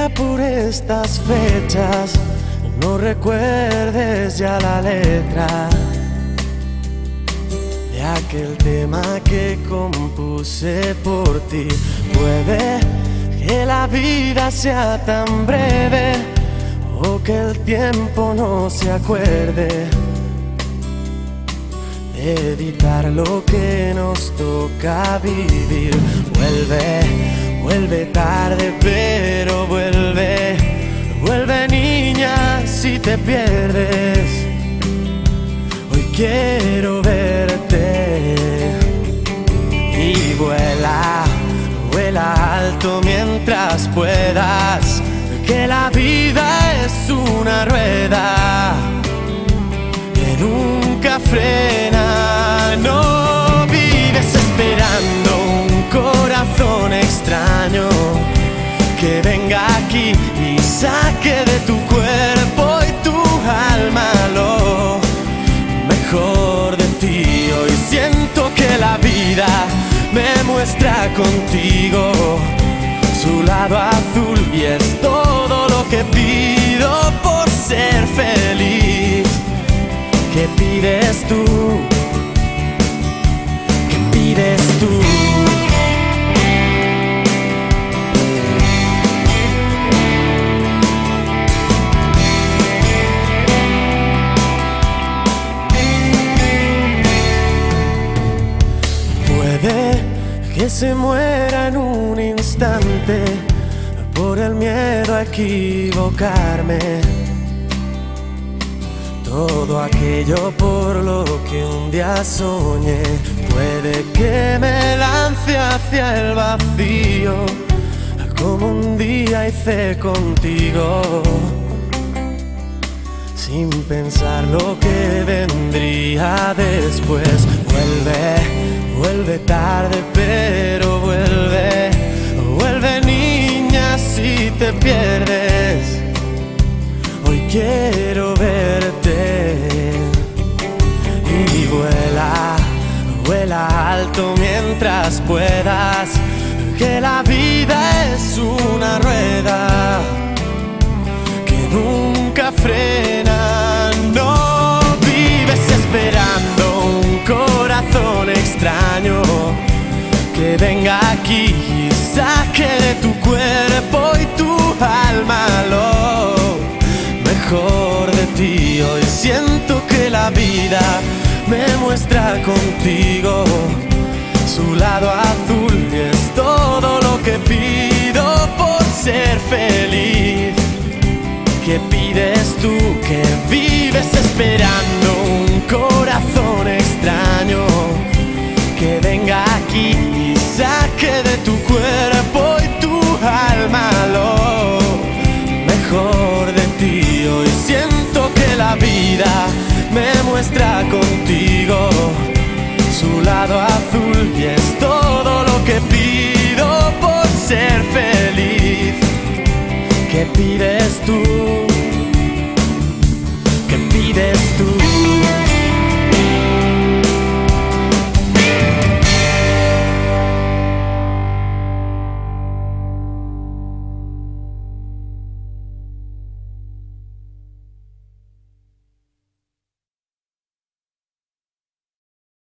día por estas fechas no recuerdes ya la letra de aquel tema que compuse por ti. Puede que la vida sea tan breve o que el tiempo no se acuerde de evitar lo que nos toca vivir. Vuelve tarde, pero vuelve niña si te pierdes. Hoy quiero verte y vuela alto mientras puedas, que la vida es una rueda que nunca frena. No vives esperando un corazón extraño que venga aquí y saque de tu cuerpo y tu alma lo mejor de ti. Hoy siento que la vida me muestra contigo su lado azul y es todo lo que pido por ser feliz. ¿Qué pides tú? ¿Qué pides tú? Puede que se muera en un instante por el miedo a equivocarme. Todo aquello por lo que un día soñé, puede que me lance hacia el vacío, como un día hice contigo, sin pensar lo que vendría después. Vuelve tarde, pero vuelve niña si te pierdes. Hoy quiero verte y vuela alto mientras puedas, que la vida es una rueda que nunca frena. No vives esperando un corazón extraño que venga aquí y saque de tu cuerpo y tu alma lo mejor de ti. Hoy siento que la vida me muestra contigo su lado azul y es todo lo que pido por ser feliz. ¿Qué pides tú? Que vives esperando un corazón extraño que venga aquí y saque de tu cuerpo y tu alma lo mejor de ti. Hoy siento que la vida me muestra contigo su lado azul y es todo lo que pido por ser feliz. ¿Qué pides?